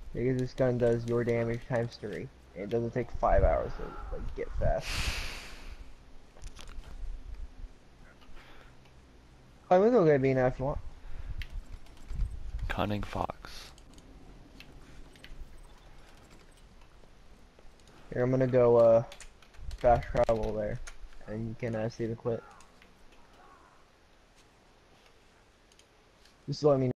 Because this gun does your damage times 3. And it doesn't take 5 hours to like get fast. I'm gonna go get B now if you want. Cunning fox. Here, I'm gonna go fast travel there. And you can see the quit. Just let me know.